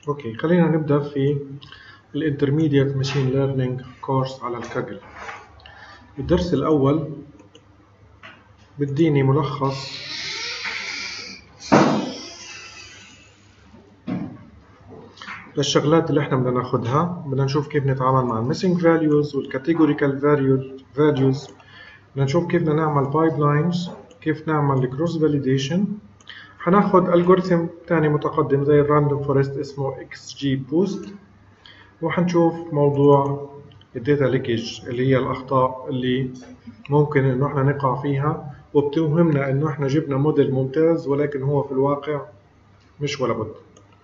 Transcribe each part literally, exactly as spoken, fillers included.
اوكي، خلينا نبدأ في الانترميديت ماشين ليرنينج كورس على الكاجل. الدرس الأول بديني ملخص للشغلات اللي احنا بدنا ناخدها. بدنا نشوف كيف نتعامل مع الميسنج فاليوز والكاتيجوريكال فاليوز. بدنا نشوف كيف بدنا نعمل بايبلاينز، كيف نعمل الكروس فاليديشن. هناخد الجوريثم تاني متقدم زي الراندوم فورست اسمه اكس جي بوست، وحنشوف موضوع الداتا ليكج اللي هي الأخطاء اللي ممكن إنه إحنا نقع فيها، وبتوهمنا إنه إحنا جبنا موديل ممتاز ولكن هو في الواقع مش ولا بد.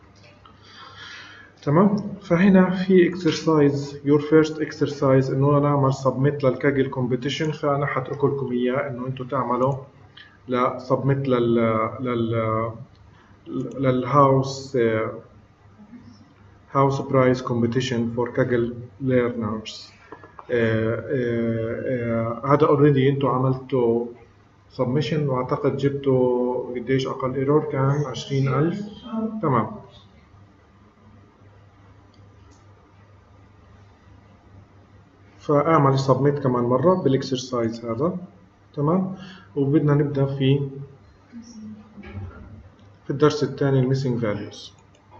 تمام؟ فهنا في exercise your first exercise إنه نعمل submit للكاجل competition، فأنا حترك لكم إياه إنه أنتوا تعملوا ل submit لل لل للهاوس house prize competition for Kaggle learners. آه آه آه هذا اوريدي انتوا عملتوا submission، واعتقد جبتوا قديش اقل ايرور كان عشرين ألف. تمام، فاعمل submit كمان مرة بالاكسرسايز هذا. تمام، وبدنا نبدأ في في الدرس الثاني الميسنج فاليوز.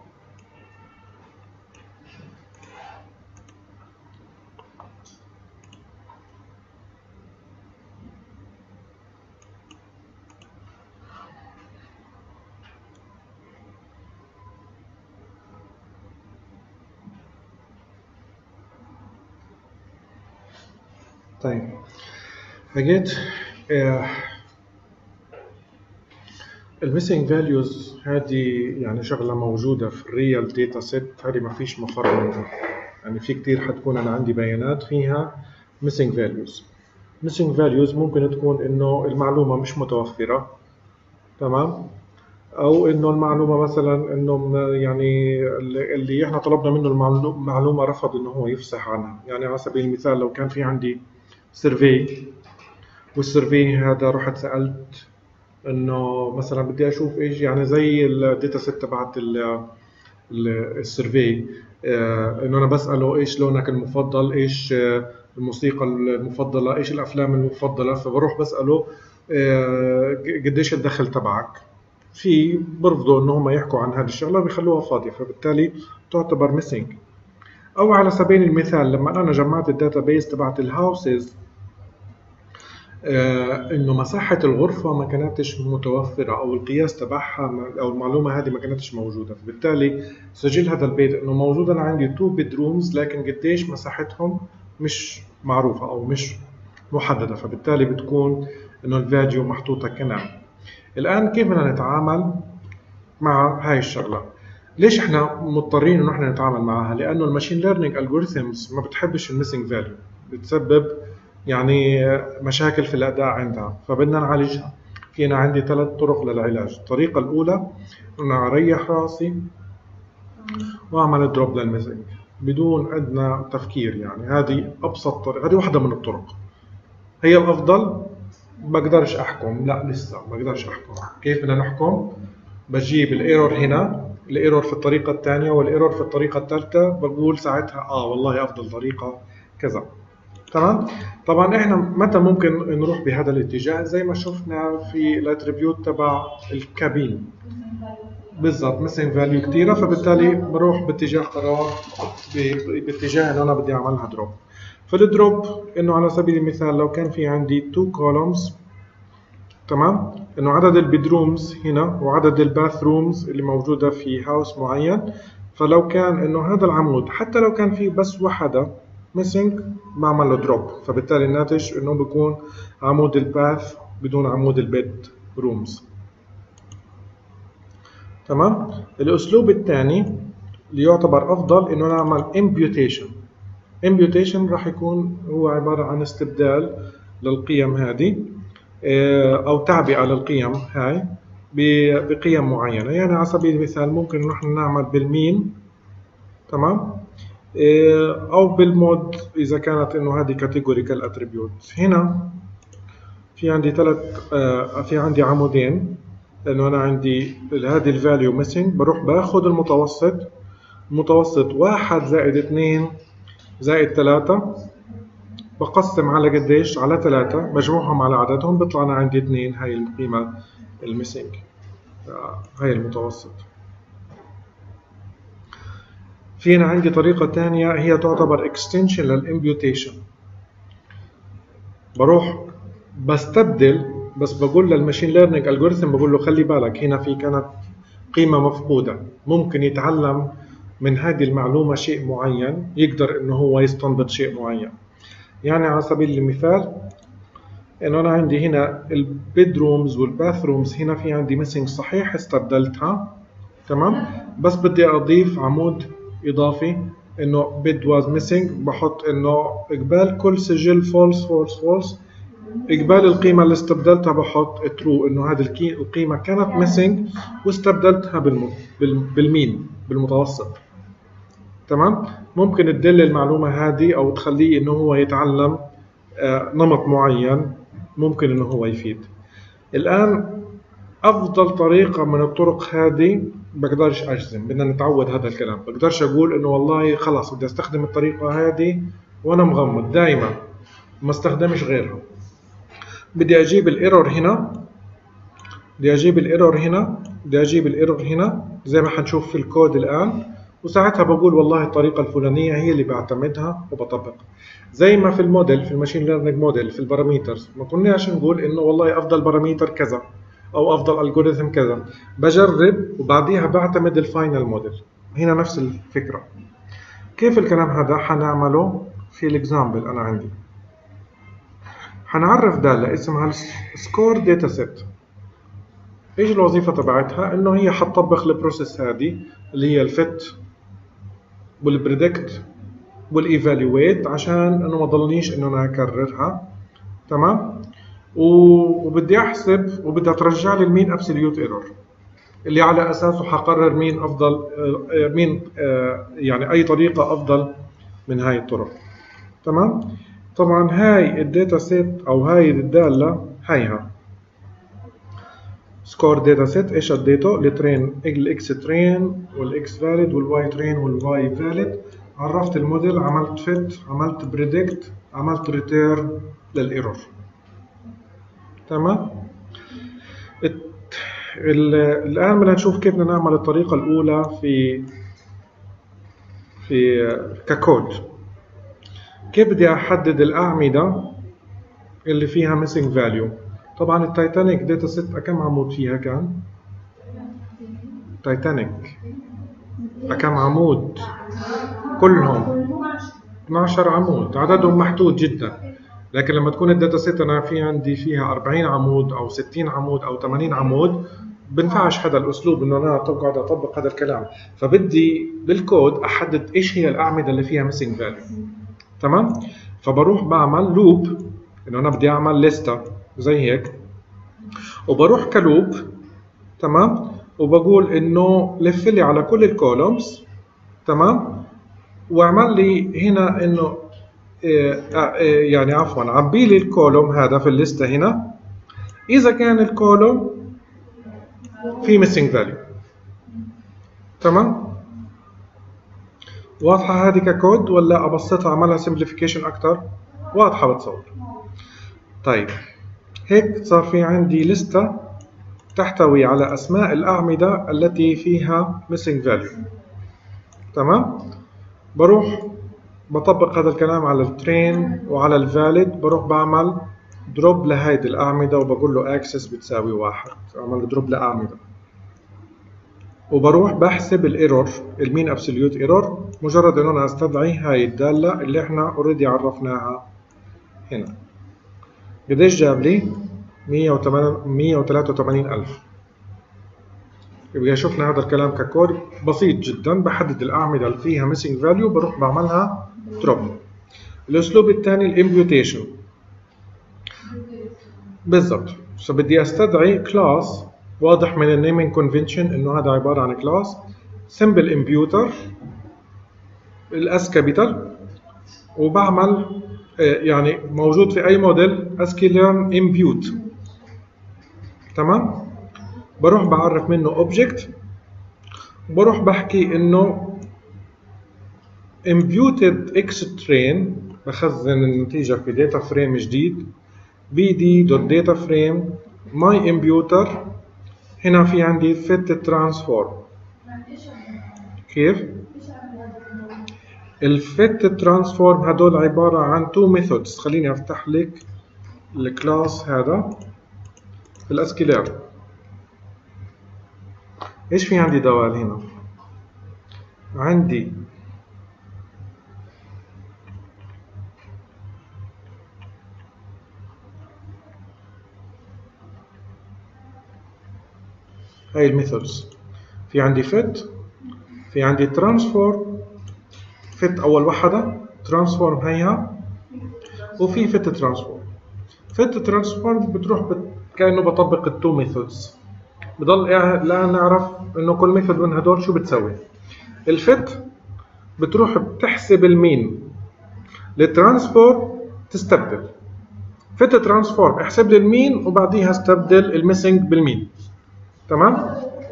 طيب، لقيت الميسنج فاليوز هذه يعني شغله موجوده في الريال داتا سيت، هذه ما فيش مفر منها. يعني في كتير حتكون انا عندي بيانات فيها ميسنج فاليوز. ميسنج فاليوز ممكن تكون انه المعلومه مش متوفره، تمام، او انه المعلومه مثلا انه يعني اللي احنا طلبنا منه المعلومه رفض انه هو يفصح عنها. يعني على سبيل المثال لو كان في عندي سيرفي، والسيرفي هذا رحت سالت انه مثلا بدي اشوف ايش يعني زي الداتا سيت تبعت السيرفي، انه انا بساله ايش لونك المفضل، ايش الموسيقى المفضله، ايش الافلام المفضله، فبروح بساله قديش الدخل تبعك. في برفضوا ان هم يحكوا عن هذه الشغله، بيخلوها فاضيه، فبالتالي تعتبر ميسنج. او على سبيل المثال لما انا جمعت الداتا بيس تبعت الهاوسز، آه انه مساحه الغرفه ما كانتش متوفره، او القياس تبعها او المعلومه هذه ما كانتش موجوده، فبالتالي سجل هذا البيت انه موجود انا عندي تو بيدرومز لكن قديش مساحتهم مش معروفه او مش محدده، فبالتالي بتكون انه الفاليو محطوطه كنعم. الان كيف بدنا نتعامل مع هاي الشغله؟ ليش احنا مضطرين انه احنا نتعامل معها؟ لانه الماشين ليرنينج الجوريثمز ما بتحبش الميسنج فاليو، بتسبب يعني مشاكل في الاداء عندها، فبدنا نعالجها. في انا عندي ثلاث طرق للعلاج. الطريقه الاولى انه اريح راسي واعمل دروب للميسنج بدون ادنى تفكير. يعني هذه ابسط طريقه، هذه واحده من الطرق. هي الافضل؟ بقدرش احكم، لا لسه بقدرش احكم. كيف بدنا نحكم؟ بجيب الايرور هنا، الايرور في الطريقه الثانيه والايرور في الطريقه الثالثه، بقول ساعتها اه والله افضل طريقه كذا. تمام. طبعا احنا متى ممكن نروح بهذا الاتجاه؟ زي ما شفنا في الاتريبيوت تبع الكابين بالضبط، ميسنج فاليو كثيره، فبالتالي بروح باتجاه قرار باتجاه انه انا بدي اعملها دروب. فالدروب انه على سبيل المثال لو كان في عندي تو كولومز، تمام، انه عدد البيدرومز هنا وعدد الباث رومز اللي موجوده في هاوس معين، فلو كان انه هذا العمود حتى لو كان فيه بس وحده ميسنج بعمل له دروب، فبالتالي الناتج انه بيكون عمود الباث بدون عمود البيد رومز. تمام. الاسلوب الثاني اللي يعتبر افضل انه نعمل امبيوتيشن. امبيوتيشن راح يكون هو عباره عن استبدال للقيم هذه او تعبئه للقيم هاي بقيم معينه. يعني على سبيل المثال ممكن نحن نعمل بالمين، تمام، او بالمود اذا كانت انه هذه كاتيجوريكال اتريبيوت. هنا في عندي ثلاث في عندي عمودين، لانه انا عندي هذه الفاليو ميسنج، بروح باخذ المتوسط المتوسط واحد زائد اثنين زائد ثلاثة، بقسم على قديش؟ على ثلاثة، بجمعهم على عددهم بيطلع أنا عندي اثنين. هاي القيمة الميسنج، هاي المتوسط. في هنا عندي طريقة تانية هي تعتبر اكستنشن للامبيوتيشن. بروح بستبدل، بس بقول للماشين ليرنينج الجوريثم، بقول له خلي بالك هنا في كانت قيمة مفقودة، ممكن يتعلم من هذه المعلومة شيء معين، يقدر انه هو يستنبط شيء معين. يعني على سبيل المثال انه انا عندي هنا البيدرومز والباثرومز، هنا في عندي ميسنج صحيح استبدلتها، تمام، بس بدي اضيف عمود اضافي انه bid was missing، بحط انه قبال كل سجل false false false، قبال القيمة اللي استبدلتها بحط true، انه هذه القيمة كانت missing واستبدلتها بالم... بالمين، بالمتوسط. تمام. ممكن تدل المعلومة هذه او تخليه انه هو يتعلم آه نمط معين، ممكن انه هو يفيد. الان افضل طريقة من الطرق هذه بقدرش اجزم، بدنا نتعود هذا الكلام، بقدرش اقول انه والله خلاص بدي استخدم الطريقة هذه وانا مغمض دائما ما استخدمش غيرها. بدي اجيب الايرور هنا، بدي اجيب الايرور هنا، بدي اجيب الايرور هنا زي ما حنشوف في الكود الان، وساعتها بقول والله الطريقة الفلانية هي اللي بعتمدها وبطبقها. زي ما في الموديل، في الماشين ليرنينج موديل، في الباراميترز ما كناش نقول انه والله افضل باراميتر كذا او افضل الجوريثم كذا، بجرب وبعديها بعتمد الفاينل موديل. هنا نفس الفكرة. كيف الكلام هذا حنعمله في الاكزامبل؟ انا عندي حنعرف دالة اسمها سكور داتا سيت. ايش الوظيفة تبعتها؟ انه هي حتطبق البروسيس هذه اللي هي الفت والبريدكت والايفالويت، عشان انه ما ضلنيش انه انا اكررها. تمام. وبدي احسب وبدها ترجع لي المين ابسوليوت ايرور اللي على اساسه حقرر مين افضل، مين يعني اي طريقه افضل من هاي الطرق. تمام. طبعا هاي الداتا سيت او هاي الداله هيها سكور داتا سيت. ايش اديته؟ الترين، الاكس ترين والاكس فاليد والواي ترين والواي فاليد. عرفت الموديل، عملت فيت، عملت بريدكت، عملت ريتيرن للايرور. تمام. الآن بدنا نشوف كيف بدنا نعمل الطريقة الأولى في في ككود. كيف بدي أحدد الأعمدة اللي فيها missing value. طبعا التايتانيك داتا سيت كم عمود فيها كان؟ تايتانيك كم عمود؟ كلهم اثني عشر عمود، عددهم محدود جدا. لكن لما تكون الداتا سيت انا في عندي فيها أربعين عمود او ستين عمود او ثمانين عمود، بنفعش هذا الاسلوب انه انا اقعد اطبق هذا الكلام، فبدي بالكود احدد ايش هي الاعمده اللي فيها ميسنج فاليو. تمام. فبروح بعمل لوب، انه انا بدي اعمل لسته زي هيك، وبروح كلوب. تمام. وبقول انه لف لي على كل الكولومز. تمام. واعمل لي هنا انه يعني عفوا عبي لي الكولوم هذا في الليسته هنا اذا كان الكولوم في missing value. تمام. واضحه هذه ككود ولا ابسطها اعملها simplification اكثر؟ واضحه بتصور. طيب هيك صار في عندي لسته تحتوي على اسماء الاعمده التي فيها missing value. تمام. بروح بطبق هذا الكلام على الترين وعلى الفاليد، بروح بعمل دروب لهيدي الأعمدة وبقول له اكسس بتساوي واحد، بعمل دروب لأعمدة، وبروح بحسب الايرور، المين ابسوليوت ايرور، مجرد انه انا استدعي هاي الدالة اللي احنا اوريدي عرفناها هنا. قديش جاب لي؟ مية وثلاثة وثمانين ألف. يبقى شفنا هذا الكلام ككود بسيط جدا، بحدد الأعمدة اللي فيها missing value بروح بعملها دروب. الأسلوب الثاني الامبيوتيشن. بالضبط. فبدي استدعي كلاس، واضح من النيمينج كونفنشن انه هذا عبارة عن كلاس سمبل امبيوتر الاس كابيتال، وبعمل يعني موجود في اي موديل اسكيلرن امبيوت. تمام. بروح بعرف منه اوبجكت، وبروح بحكي انه imputed x train بخزن النتيجة في داتا فريم جديد bd.data frame my imputer هنا في عندي fit transform. كيف؟ الفيت ترانسفورم هدول عبارة عن تو ميثودز. خليني افتح لك الكلاس هذا في الاسكيلر. ايش في عندي دوال هنا؟ عندي هاي الميثودز. في عندي فيت، في عندي ترانسفورم. فيت اول وحده، ترانسفورم هيها، وفي فيت ترانسفورم. فيت ترانسفورم بتروح بت... كانه بطبق التو ميثودز. بضل لا نعرف انه كل ميثود من هدول شو بتسوي. الفيت بتروح بتحسب المين، الترانسفورم تستبدل. فيت ترانسفورم احسب لي المين وبعديها استبدل الميسنج بالمين. تمام؟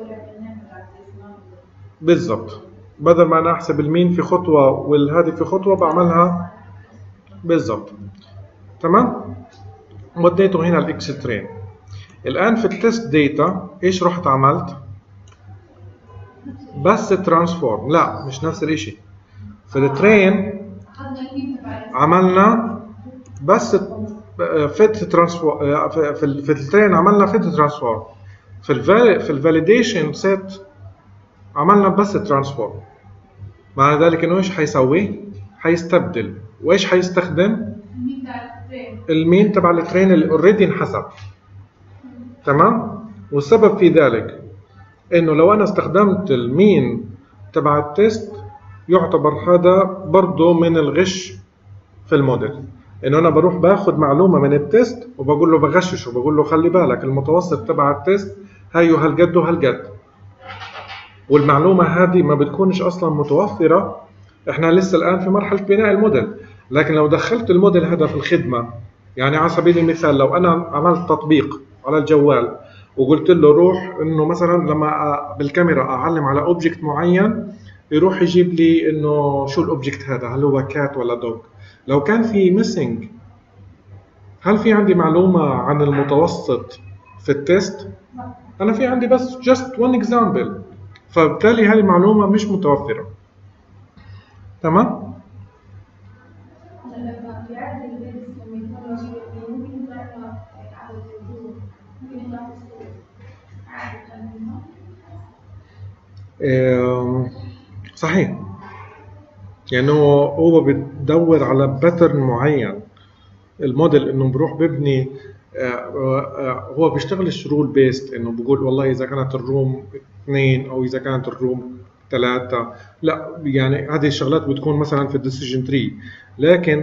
بالضبط. بدل ما انا احسب المين في خطوه والهذه في خطوه بعملها بالضبط. تمام؟ وديته هنا الاكس ترين. الان في التست داتا ايش رحت عملت؟ بس ترانسفورم. لا مش نفس الاشي. في الترين عملنا بس فيت ترانسفورم. في في الترين عملنا فيت ترانسفورم. في الفال في الفاليديشن سيت عملنا بس ترانسفورم. معنى ذلك انه ايش حيسوي؟ حيستبدل. وايش حيستخدم؟ المين تبع الترين اللي اوريدي انحسب. تمام؟ والسبب في ذلك انه لو انا استخدمت المين تبع التست يعتبر هذا برضه من الغش في الموديل. انه انا بروح باخذ معلومه من التست وبقول له بغشش وبقول له خلي بالك المتوسط تبع التست هيو هالقد وهالقد، والمعلومه هذه ما بتكونش اصلا متوفره. احنا لسه الان في مرحله بناء الموديل، لكن لو دخلت الموديل هذا في الخدمه، يعني على سبيل المثال لو انا عملت تطبيق على الجوال وقلت له روح انه مثلا لما بالكاميرا اعلم على اوبجكت معين يروح يجيب لي انه شو الاوبجكت هذا، هل هو كات ولا دوغ. لو كان في ميسنج، هل في عندي معلومه عن المتوسط في التست؟ انا في عندي بس just one example، فبالتالي هذه المعلومه مش متوفره. تمام؟ صحيح. يعني هو بتدور على باترن معين. الموديل انه بروح ببني، هو بيشتغلش رول بيست انه بقول والله اذا كانت الروم اثنين او اذا كانت الروم ثلاثة. لا، يعني هذه الشغلات بتكون مثلا في الديسيجن تري، لكن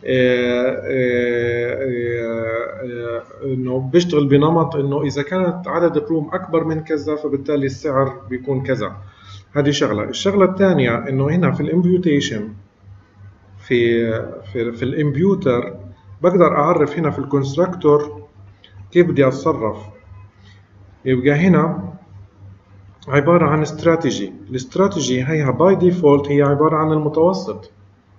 انه بيشتغل بنمط انه اذا كانت عدد الروم اكبر من كذا فبالتالي السعر بيكون كذا. هذه شغله. الشغله الثانيه انه هنا في الامبيوتيشن في في في الامبيوتر بقدر اعرف هنا في الكونستراكتور كيف بدي اتصرف. يبقى هنا عباره عن استراتيجي. الاستراتيجي هيها باي ديفولت هي عباره عن المتوسط.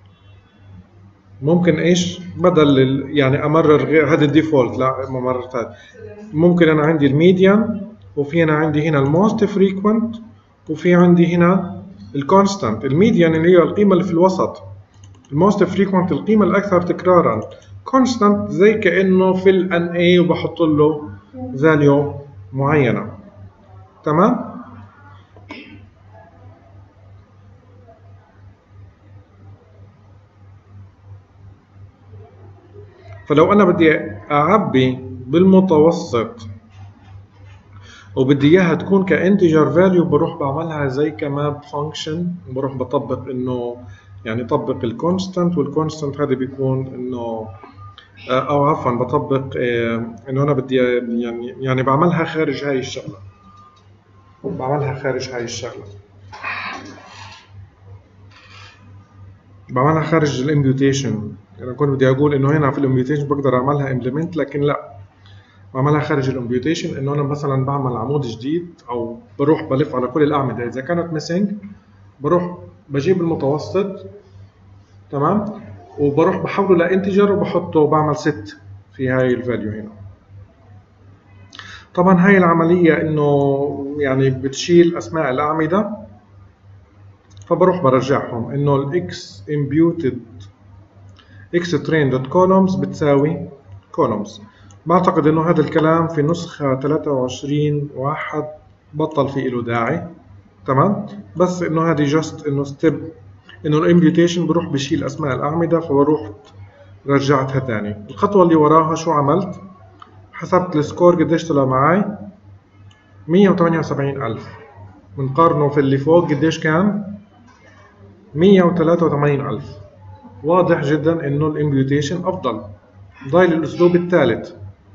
ممكن ايش بدل يعني امرر غير هذا الديفولت، لا ما مررت. ممكن انا عندي الميديان، وفي انا عندي هنا الموست فريكوينت، وفي عندي هنا الكونستانت. الميديان اللي هي القيمه اللي في الوسط، الموست فريكوينت القيمه الاكثر تكرارا، كونستانت زي كانه في الان اي وبحط له فاليو معينه. تمام؟ فلو انا بدي اعبي بالمتوسط وبدي اياها تكون كانتجر فاليو، بروح بعملها زي كماب فانكشن، بروح بطبق انه يعني طبق الكونستانت، والكونستانت هذا بيكون انه او عفوا بطبق انه انا بدي يعني يعني بعملها خارج هاي الشغله، بعملها خارج هاي الشغله بعملها خارج الامبيوتيشن. انا كنت بدي اقول انه هنا في الامبيوتيشن بقدر اعملها امبلمنت، لكن لا، بعملها خارج الامبيوتيشن. انه انا مثلا بعمل عمود جديد او بروح بلف على كل الاعمده، اذا كانت ميسنج بروح بجيب المتوسط تمام، وبروح بحوله لانتجر وبحطه وبعمل ست في هاي الفاليو هنا. طبعا هاي العملية انه يعني بتشيل اسماء الاعمدة، فبروح برجعهم انه الاكس imputed x train dot columns بتساوي columns. بعتقد انه هذا الكلام في نسخة ثلاثة وعشرين واحد بطل في له داعي. تمام، بس انه هذه جاست انه ستيب انه الامبيوتيشن بروح بشيل اسماء الاعمدة، فبروح رجعتها ثاني. الخطوة اللي وراها شو عملت؟ حسبت السكور قديش طلع معي، مية وثمانية وسبعين ألف. بنقارنه في اللي فوق قديش كان؟ مية وثلاثة وثمانين ألف. واضح جدا انه الامبيوتيشن افضل. ضايل الاسلوب الثالث.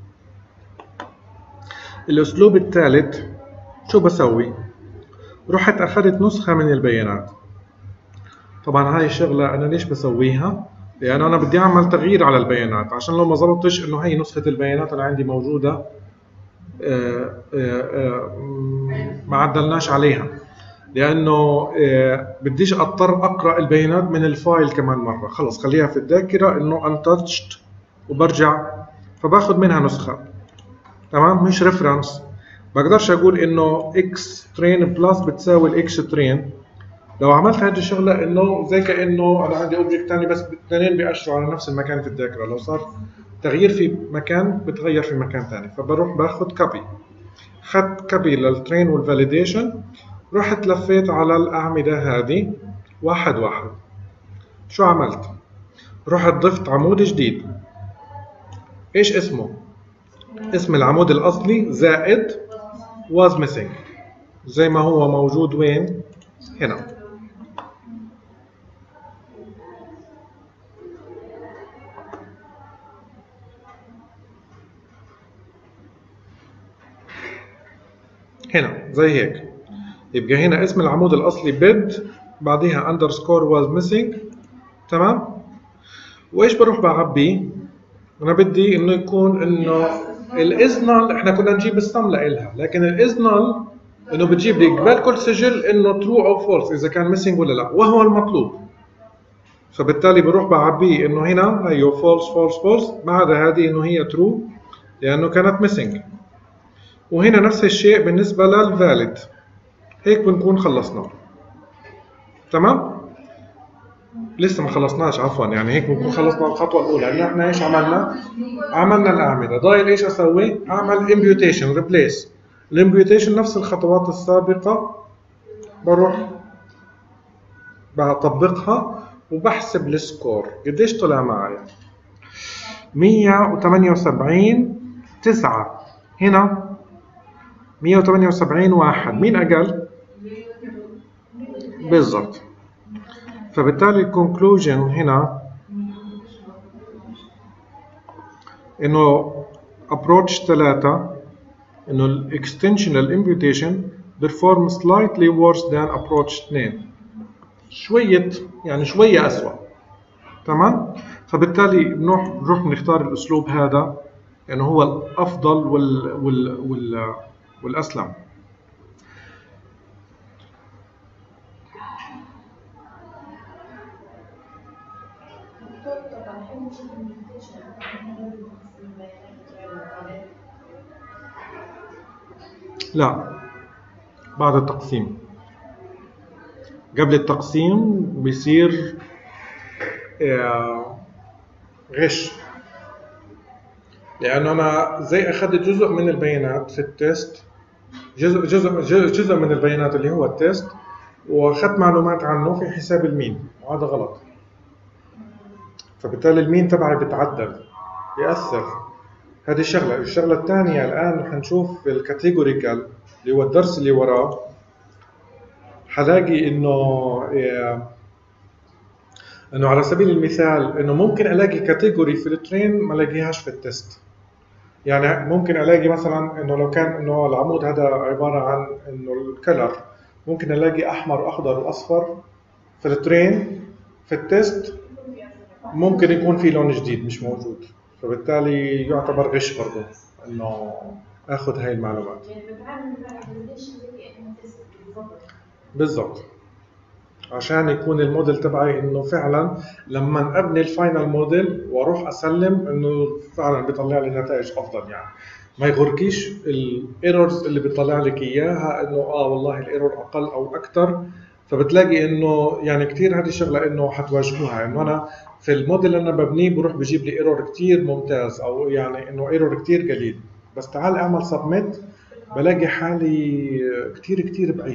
الاسلوب الثالث شو بسوي؟ رحت اخذت نسخة من البيانات. طبعا هاي الشغلة انا ليش بسويها؟ لانه انا بدي اعمل تغيير على البيانات، عشان لو ما ضبطتش انه هي نسخة البيانات انا عندي موجودة آآ آآ ما عدلناش عليها، لانه بديش اضطر اقرا البيانات من الفايل كمان مره. خلص خليها في الذاكره انه untouched وبرجع فباخذ منها نسخه. تمام، مش ريفرنس. بقدرش اقول انه x train بلس بتساوي الاكس train. لو عملت هذه الشغله انه زي كانه انا عندي اوبجكت ثاني بس الاثنين بيأشروا على نفس المكان في الذاكره، لو صار تغيير في مكان بتغير في مكان ثاني. فبروح باخذ كوبي، خدت كوبي للترين والفاليديشن، رحت لفيت على الأعمدة هذه واحد واحد. شو عملت؟ رحت ضفت عمود جديد. ايش اسمه؟ اسم العمود الأصلي زائد was missing، زي ما هو موجود وين؟ هنا. هنا زي هيك. يبقى هنا اسم العمود الأصلي bid بعديها underscore was missing. تمام؟ وإيش بروح بعبيه؟ أنا بدي إنه يكون إنه الإزنال إحنا كنا نجيب السم لإلها، لكن الإزنال إنه بتجيب لي قبل كل سجل إنه true أو false إذا كان missing ولا لا، وهو المطلوب. فبالتالي بروح بعبيه إنه هنا هيو false false false، ما عدا هذه إنه هي true لأنه كانت missing. وهنا نفس الشيء بالنسبة للvalid. هيك بنكون خلصنا. تمام؟ لسه ما خلصناش عفوا، يعني هيك بنكون خلصنا الخطوة الأولى. إنه إحنا إيش عملنا؟ عملنا الأعمدة. ضايل إيش أسوي؟ أعمل imputation replace. الامبيوتيشن نفس الخطوات السابقة، بروح بطبقها وبحسب السكور قديش طلع معي. مية وثمانية وسبعين تسعة. هنا مية وثمانية وسبعين واحد. مين أقل؟ بالضبط. فبالتالي الكونكلوجن هنا إنه approach ثلاثة إنه الاكستنشنال امبيوتيشن perform slightly worse than approach اثنين. شوية يعني شوية أسوأ. تمام؟ فبالتالي بنروح بنروح بنختار الأسلوب هذا لأنه هو الأفضل وال وال وال والأسلم. لا، بعد التقسيم. قبل التقسيم بيصير غش، لأنه أنا زي أخذت جزء من البيانات في التست، جزء جزء جزء من البيانات اللي هو التست، وأخذت معلومات عنه في حساب المين، وهذا غلط. فبالتالي المين تبعي بتعدل، بيأثر. هذه الشغلة. الشغلة الثانية الآن رح نشوف الكاتيجوريكال اللي هو الدرس اللي وراه، حلاقي إنه إيه إنه على سبيل المثال إنه ممكن ألاقي كاتيجوري في الترين ما ألاقيهاش في التست. يعني ممكن ألاقي مثلا إنه لو كان إنه العمود هذا عبارة عن إنه الكلر، ممكن ألاقي أحمر وأخضر وأصفر في الترين، في التست ممكن يكون في لون جديد مش موجود. فبالتالي يعتبر غش برضه إنه أخذ هاي المعلومات. بالضبط. عشان يكون الموديل تبعي انه فعلا لما ابني الفاينل موديل واروح اسلم انه فعلا بيطلع لي نتائج افضل. يعني ما يغركيش الايرورز اللي بيطلع لك اياها انه اه والله الايرور اقل او اكثر، فبتلاقي انه يعني كثير هذه الشغله انه حتواجهوها، انه انا في الموديل اللي انا ببنيه بروح بجيب لي ايرور كثير ممتاز او يعني انه ايرور كثير قليل، بس تعال اعمل سبميت بلاقي حالي كثير كثير بعيد.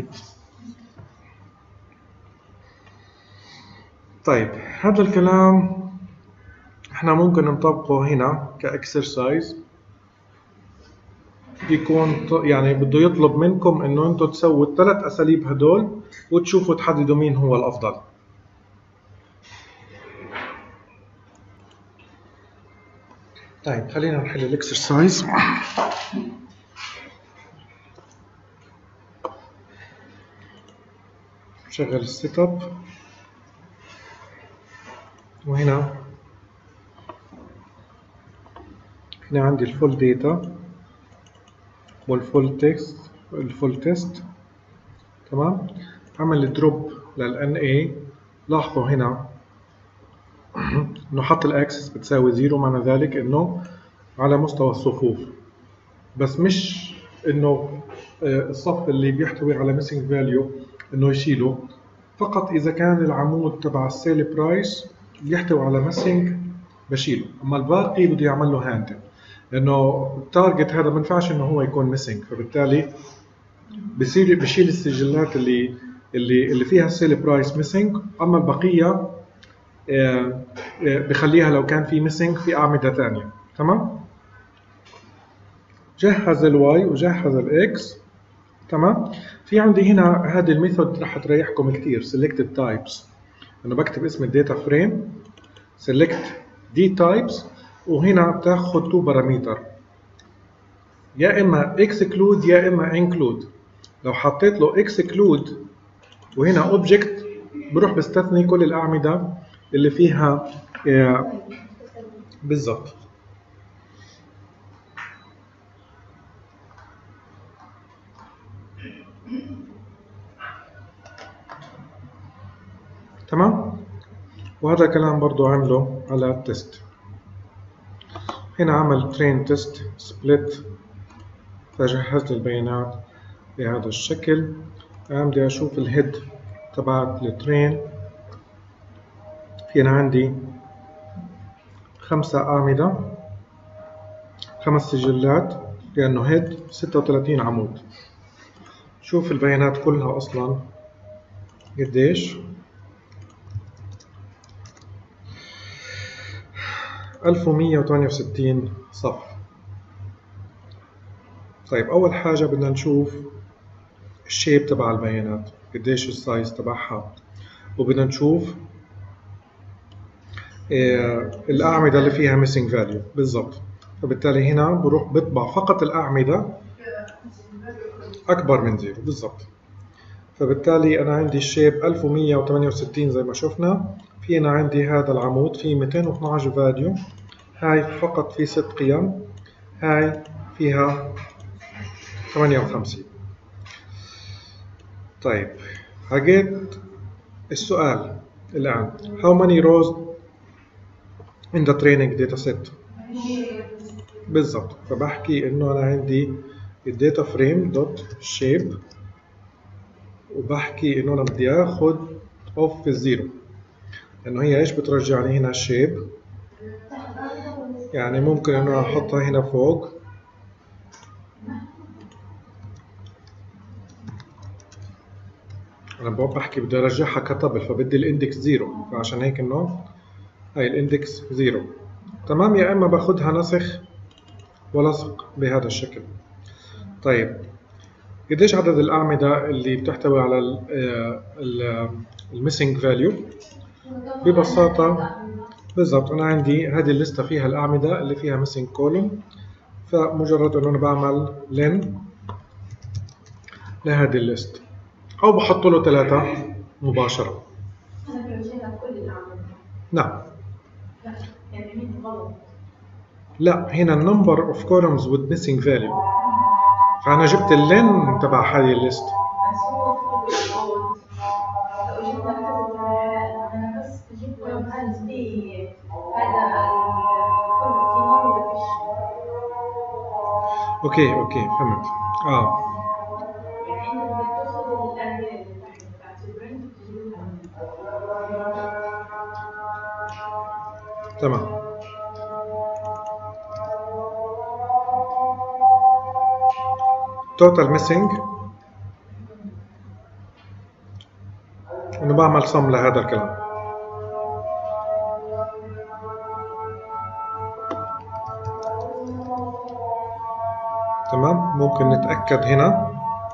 طيب هذا الكلام احنا ممكن نطبقه هنا كاكسرسايز، يكون يعني بده يطلب منكم انه انتم تسووا الثلاث اساليب هدول وتشوفوا تحددوا مين هو الافضل. طيب خلينا نحل الاكسرسايز. شغل السيت اب، وهنا هنا عندي الفول داتا والفول تكست والفول تيست. تمام، عمل دروب للان اي. لاحظوا هنا انه حط الاكسس بتساوي زيرو، معنى ذلك انه على مستوى الصفوف، بس مش انه الصف اللي بيحتوي على ميسنج فاليو انه يشيله، فقط اذا كان العمود تبع السيل برايس يحتوي على ميسنج بشيله، اما الباقي بده يعمل له هاندل، لانه التارجت هذا ما ينفعش انه هو يكون ميسنج، فبالتالي بصير بشيل السجلات اللي اللي اللي فيها السيل برايس ميسنج، اما البقيه بخليها لو كان في ميسنج في اعمده ثانيه. تمام، جهز الواي وجهز الاكس. تمام، في عندي هنا هذه الميثود رح تريحكم كثير، selected types. انا بكتب اسم الداتا فريم select d types، وهنا بتاخذ تو بارامتر، يا اما exclude يا اما include. لو حطيت له exclude وهنا object بروح بستثني كل الاعمده اللي فيها بالضبط. تمام، وهذا الكلام برضو عمله على التست. هنا عمل train test split، فجهزت البيانات بهذا الشكل. الآن بدي أشوف الهيد تبعت الترين. في هنا عندي خمسة أعمدة، خمس سجلات، لأنه هيد ستة وثلاثين عمود. شوف البيانات كلها أصلا قديش، ألف ومية وثمانية وستين صف. طيب أول حاجة بدنا نشوف الشيب تبع البيانات قديش السايز تبعها، وبدنا نشوف إيه الأعمدة اللي فيها missing value بالضبط. فبالتالي هنا بروح بطبع فقط الأعمدة أكبر من زيرو بالضبط. فبالتالي أنا عندي الشيب ألف ومية وثمانية وستين زي ما شفنا. في هنا عندي هذا العمود فيه مئتين واثناشر فاليو، هاي فقط في ست قيم، هاي فيها ثمانية وخمسين. طيب حكيت السؤال الآن how many rows in the training data set بالضبط. فبحكي إنه أنا عندي الداتا فريم دوت shape، وبحكي إنه أنا بدي آخذ off الزيرو، لأنه هي إيش بترجع لي هنا shape. يعني ممكن إنه أحطها هنا فوق، أنا بحكي بدي أرجعها كطبل، فبدي الإندكس زيرو، فعشان هيك إنه هاي الإندكس زيرو. تمام، يا إما باخدها نسخ ولصق بهذا الشكل. طيب قديش عدد الأعمدة اللي بتحتوي على الميسنج فاليو؟ ببساطة بالضبط أنا عندي هذه الليستة فيها الأعمدة اللي فيها ميسنج كولوم، فمجرد إنه أنا بعمل لين لهذه الليست، أو بحط له ثلاثة مباشرة. نعم. لا، هنا number of columns with missing value، فأنا جبت اللين تبع هذه الليست. انا بس بجيب هذا في هذا كله تيمر ولا فيش؟ اوكي اوكي فهمت. اه يعني انت بدك تاخذ الاريا اللي تحت بتاعت البرنت وتجيبها. تمام. total missing انه بعمل صم لهذا الكلام. تمام. ممكن نتأكد هنا.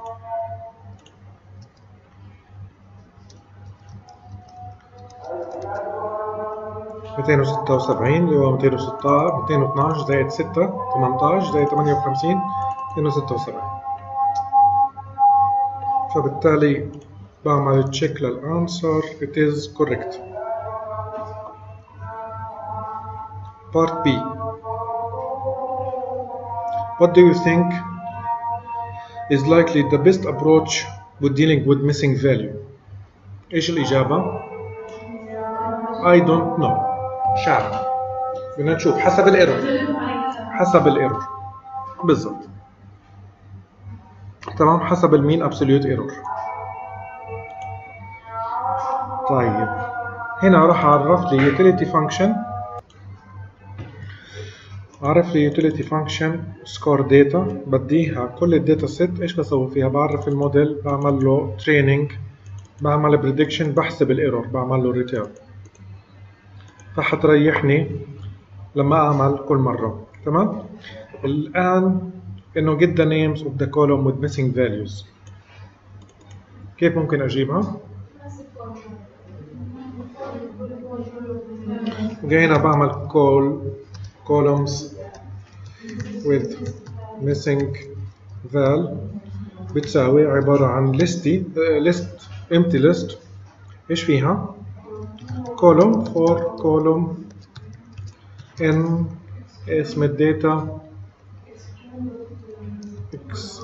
مئتين وستة وسبعين اللي هو مئتين وستة مئتين واثناشر زائد ستة ثمانية عشر زائد ثمانية وخمسين مئتين وستة وسبعين. فبالتالي بعمل تشيك للانسر it is correct. part B. What do you think is likely the best approach with dealing with missing value? ايش الإجابة؟ I don't know. مش عارف. بدنا نشوف حسب الايرور. حسب الايرور بالضبط. تمام. حسب المين absolute error. طيب هنا راح اعرف لي utility function. اعرف لي utility function score data. بديها كل الداتا سيت. ايش بسوي فيها؟ بعرف الموديل، بعمل له training، بعمل prediction، بحسب الايرور، بعمل له return. فحتريحني لما اعمل كل مره. تمام. الان انه get the names of the column with missing values. كيف ممكن اجيبها؟ هنا بعمل call columns with missing val بتساوي عبارة عن list list empty list. ايش فيها؟ column for column in اسم الداتا x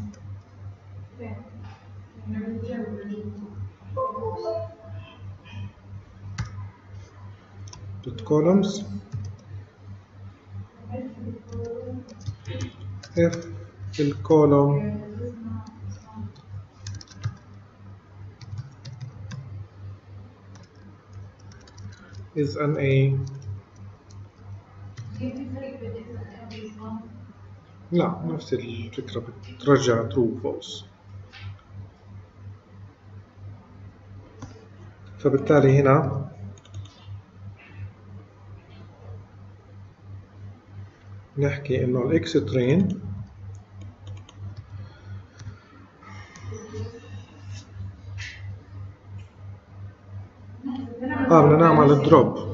dot columns if الكولوم is an A. لا نفس الفكرة، بترجع true false. فبالتالي هنا نحكي انه الاكس ترين اه بدنا نعمل دروب.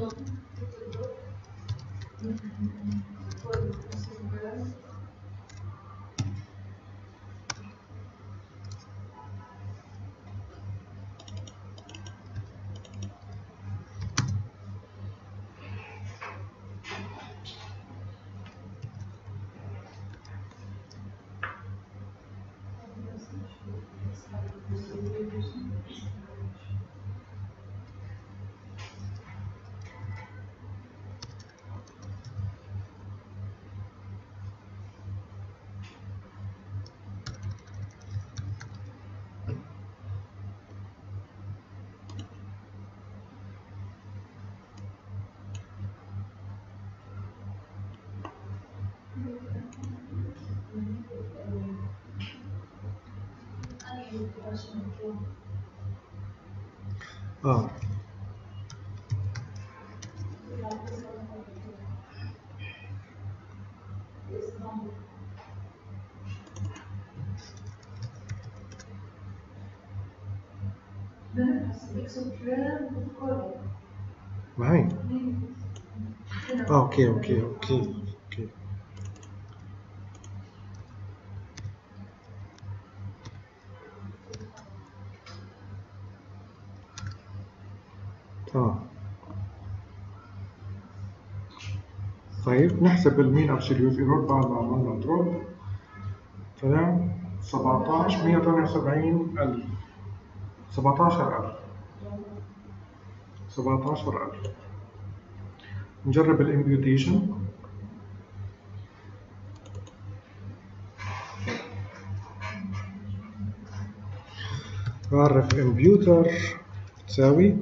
اه معي. آه اوكي اوكي اوكي اوكي اه طيب نحسب المين ابسوليوت ايرور بعد ما عملنا دروب. طلع سبعتاشر مئة وثمانية وسبعين ألف سبعتاشر ألف. سبعة عشر ألف. نجرب الامبيوتيشن. بعرف امبيوتر تساوي،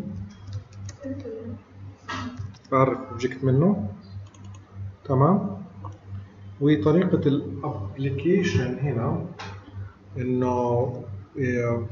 بعرف اوبجكت منه، تمام. وطريقة الابليكيشن هنا انه إيه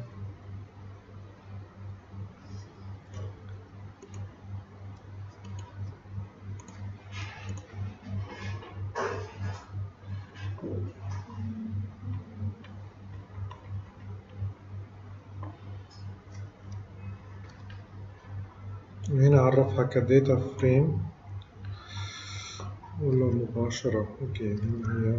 هنا عرفها كداتا فريم ولا مباشرة. اوكي هي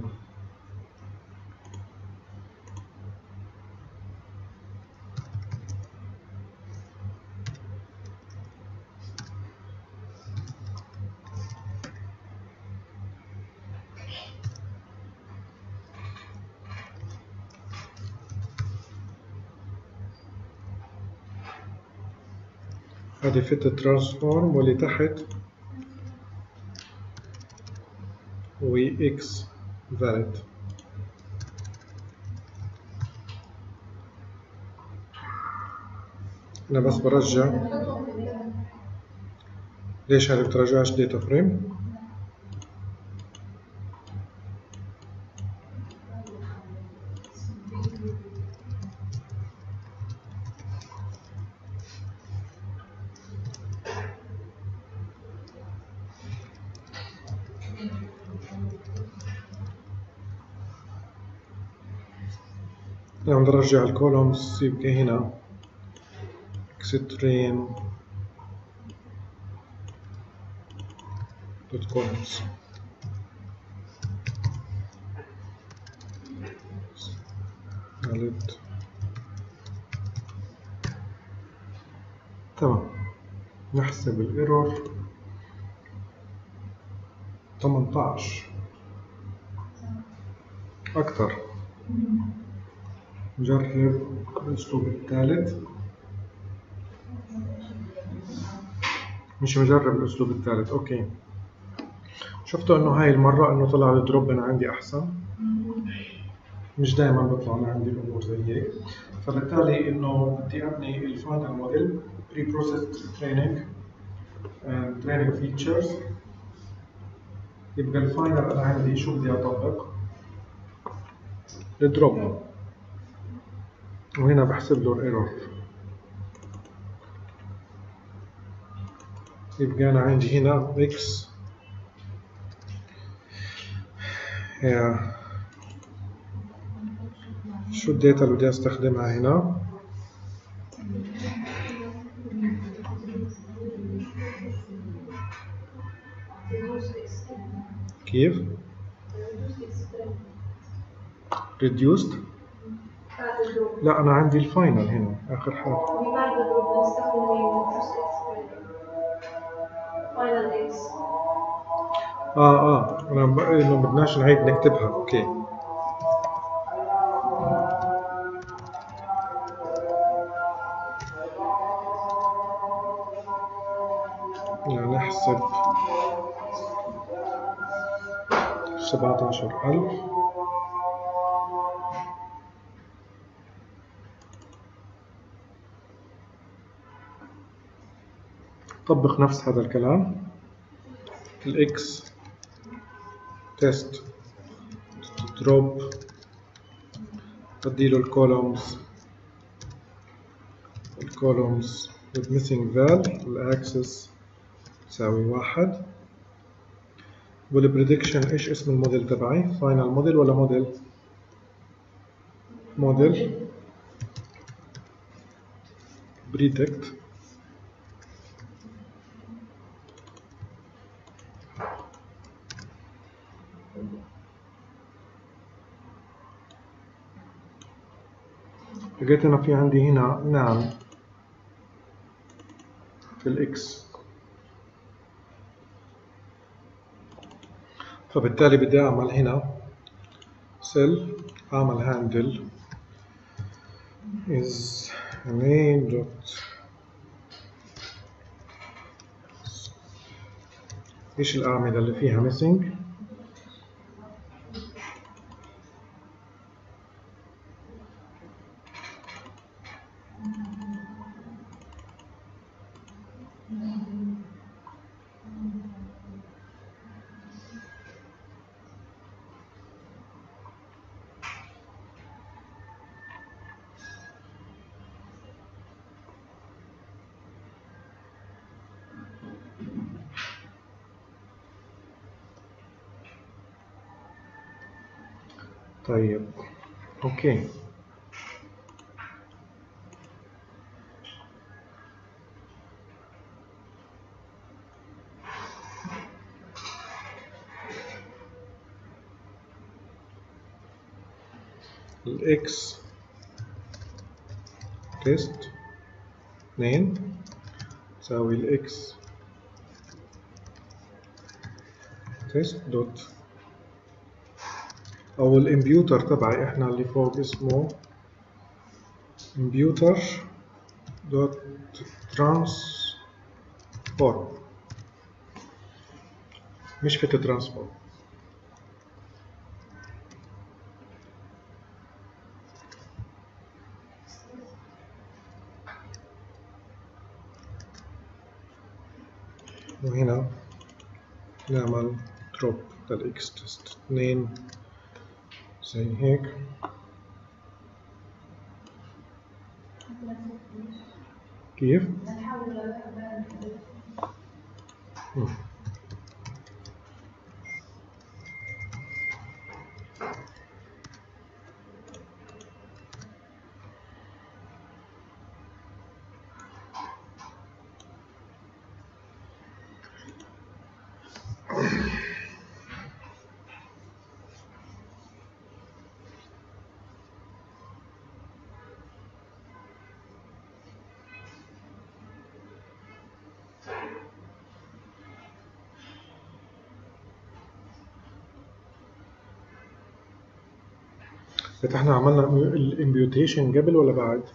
هذه فت ترانسفورم، واللي تحت و اكس valid. أنا بس برجع. ليش هذه بترجعش داتا فريم؟ يعني نرجع الكولومز يبقى هنا extrain dot columns valid. تمام. نحسب الايرور ثمانية عشر أكثر. نجرب الأسلوب الثالث. مش مجرب الأسلوب الثالث. أوكي، شفتوا إنه هاي المرة إنه طلع الدروب أنا عندي أحسن. مش دائما بطلع أنا عندي الأمور زي هيك، فبالتالي إنه بدي أبني الفاينل موديل بري بروسيس تريننج تريننج فيتشرز. يبقى الفاينل أنا عندي شو بدي أطبق؟ الدروب، وهنا بحسب له الايرور. يبقى أنا عندي هنا x يا شو الداتا اللي بدي استخدمها هنا؟ كيف؟ reduced؟ لا أنا عندي الفاينل هنا آخر حاجة. آه آه أنا بقى إنه بدناش نعيد نكتبها. أوكي. يعني نحسب سبعة عشر ألف. طبق نفس هذا الكلام. الإكس تيست دروب، بديله الكولومز الكولومز with missing val، الأكسس تساوي واحد. والبريدكشن إيش اسم الموديل تبعي؟ فاينل موديل ولا موديل؟ موديل بريدكت لقيت أنا في عندي هنا نعم في الإكس، فبالتالي بدي أعمل هنا سيل، أعمل هاندل is name dot ايش الأعمدة اللي فيها ميسنج؟ طيب اوكي. الاكس تيست اثنين تساوي الاكس تيست دوت، او الامبيوتر تبعي احنا اللي فوق اسمه امبيوتر دوت ترانسفورم، مش فيت ترانسفورم. وهنا نعمل دروب للإكس تيست اثنين زي هيك. كيف؟ مم. احنا عملنا الامبيوتيشن قبل ولا بعد؟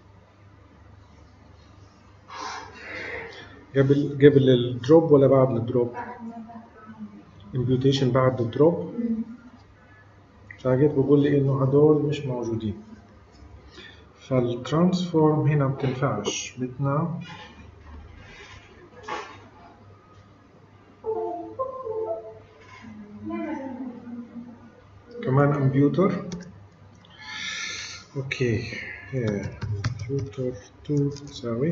قبل قبل الدروب ولا بعد الدروب؟ امبيوتيشن بعد الدروب. فجيت بقول لي انه هدول مش موجودين، فالترانسفورم هنا ما بتنفعش، بدنا كمان امبيوتر. اوكي امبيوتر اثنين تساوي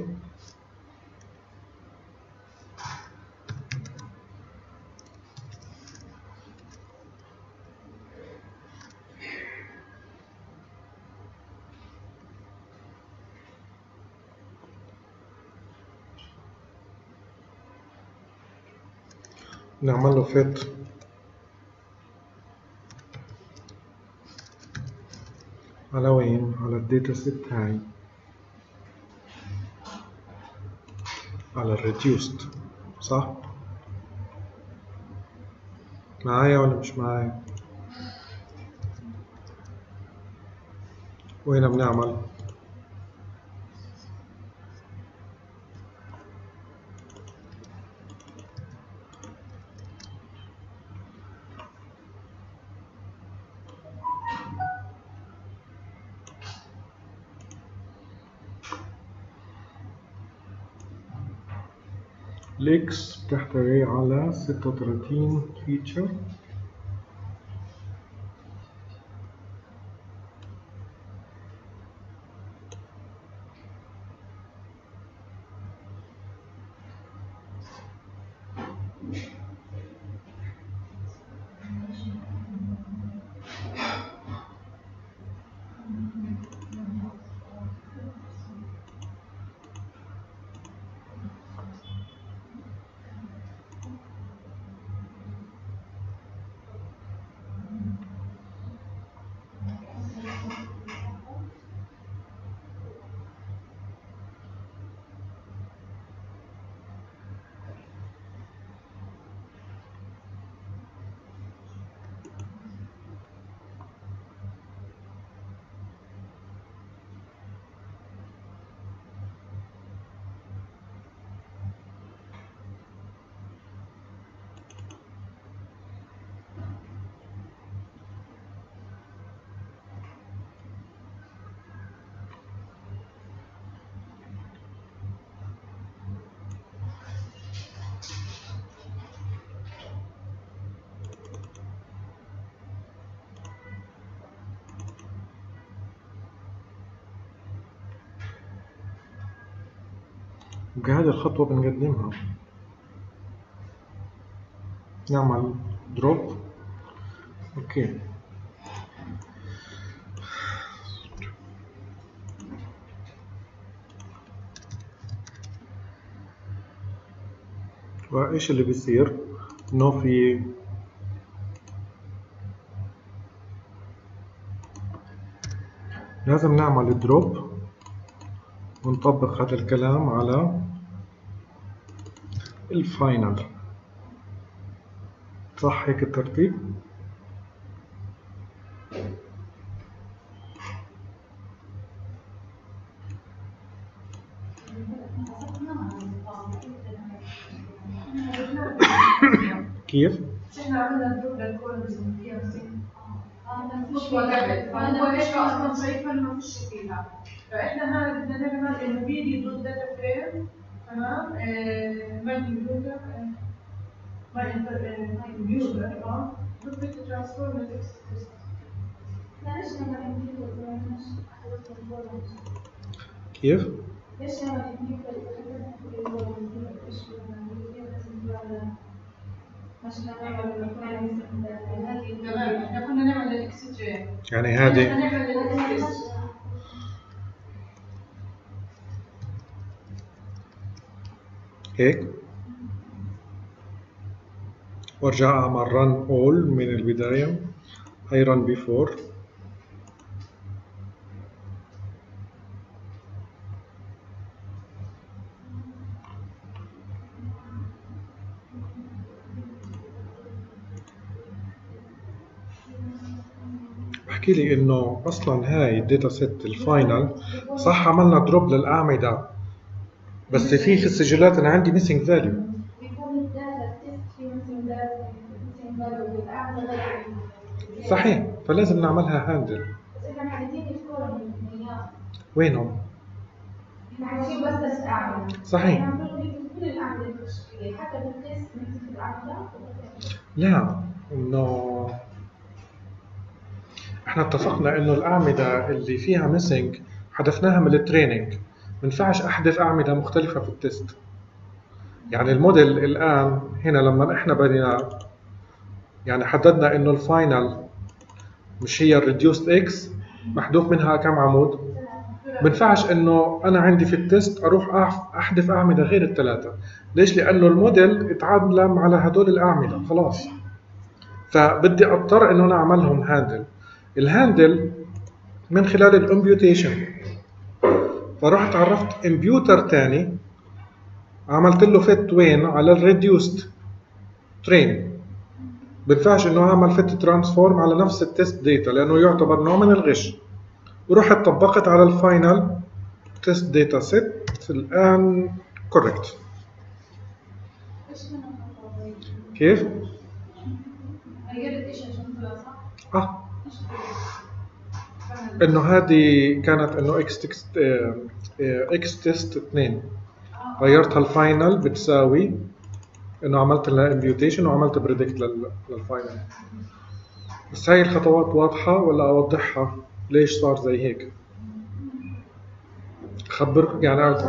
نعمل له فيت على وين؟ على الداتا سيت هاي، على الريديوست، صح؟ معايا ولا مش معايا؟ وهنا بنعمل الإكس بتحتوي على ستة وثلاثين فيتشر، بهذه الخطوة بنقدمها، نعمل دروب. اوكي، وايش اللي بيصير؟ انه في لازم نعمل دروب ونطبق هذا الكلام على الفاينل، صح هيك الترتيب؟ كيف؟ احنا عملنا دروب للكولز فيها خطوة قبل، فهو هيك اصلا شايفه انه مش فيها، فاحنا هذا بدنا نعمل انه فيديو دوت داتا فريم، تمام؟ ماي كمبيوتر ماي كمبيوتر اه دوت ترانسفورم لتكست تكست. ليش نعمل كيف؟ ليش نعمل احنا كنا نعمل الاكس جي، يعني هذه هيك، وارجع اعمل رن اول من البداية، هي رن بيفور. بحكي لي انه اصلا هاي الداتا سيت الفاينل صح، عملنا دروب للاعمده، بس في في السجلات انا عندي ميسنج فاليو. صحيح، فلازم نعملها هاندل. وينهم؟ صحيح. لا، انه احنا اتفقنا انه الاعمده اللي فيها ميسنج حذفناها من التريننج، ما ينفعش احذف اعمده مختلفه في التست. يعني الموديل الان هنا لما احنا بدينا يعني حددنا انه الفاينل مش هي الريديوست اكس محذوف منها كم عمود، ما ينفعش انه انا عندي في التست اروح احذف اعمده غير الثلاثه. ليش؟ لانه الموديل اتعلم على هدول الاعمده خلاص، فبدي اضطر انه انا اعملهم هاندل. الهاندل من خلال الامبيوتيشن، فرحت عرفت امبيوتر تاني عملت له فيت وين على الريديوست ترين. بنفعش انه اعمل فيت ترانسفورم على نفس التست داتا لانه يعتبر نوع من الغش، ورحت طبقت على الفاينل تست داتا سيت الان كوركت. كيف؟ اه انه هذه كانت انه اكس تكست اكس تيست اثنين، غيرتها الفاينل بتساوي انه عملت لها امبيوتيشن وعملت بريدكت للفاينل. بس هاي الخطوات واضحة ولا اوضحها؟ ليش صار زي هيك؟ خبرك يعني أعرف.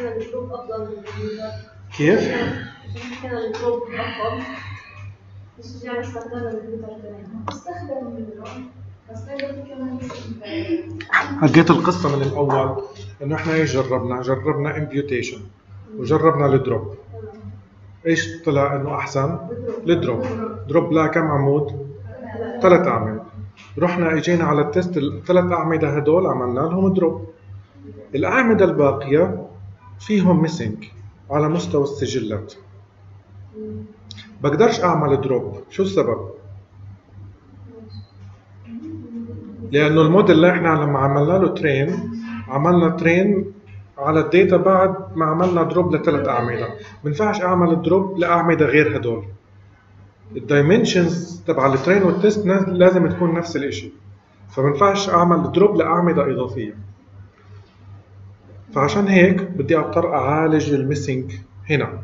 كيف؟ كان الجروب افضل، بس يعني استخدمنا حكيت القصة من الأول إنه إحنا إيش جربنا؟ جربنا امبيوتيشن وجربنا الدروب. إيش طلع إنه أحسن؟ الدروب. دروب لا كم عمود؟ ثلاث أعمدة. رحنا إجينا على التست الثلاث أعمدة هدول عملنا لهم دروب. الأعمدة الباقية فيهم ميسنج على مستوى السجلات. بقدرش أعمل دروب، شو السبب؟ لأنه الموديل اللي إحنا لما عملنا له ترين عملنا ترين على الداتا بعد ما عملنا دروب لثلاث أعمدة، ما ينفعش أعمل دروب لأعمدة غير هدول. الدايمنشنز تبع الترين والتست لازم تكون نفس الإشي، فما ينفعش أعمل دروب لأعمدة إضافية. فعشان هيك بدي أضطر أعالج الميسنج هنا.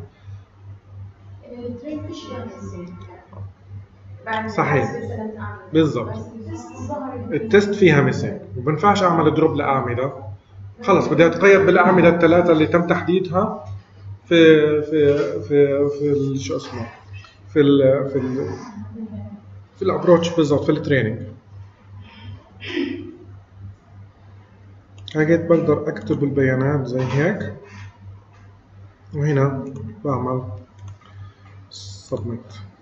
صحيح بالضبط، التست فيها ميسنج وما ينفعش أعمل دروب لأعمدة، خلص بدي أتقيد بالأعمدة الثلاثة اللي تم تحديدها في في في في ال- شو اسمه في ال في ال في الابروتش بالضبط في التريننج. هاجيت بقدر اكتب البيانات زي هيك، وهنا بعمل سبميت.